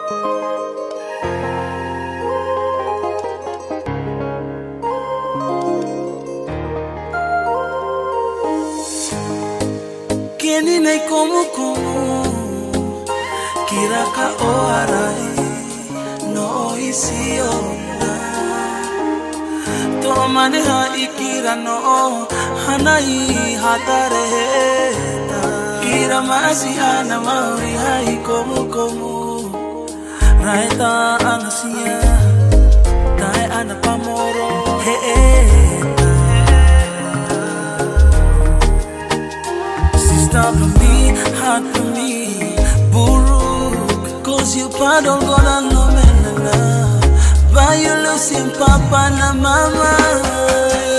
Keni nei komu kiraka o arai no isio to mane ha ikira no hanai hatare kira masi ana mauri hai komu raita anasia dai ana pamoro Stop me, hot for me, buruk. Cause you pardon God and no man. But you losing papa and mama.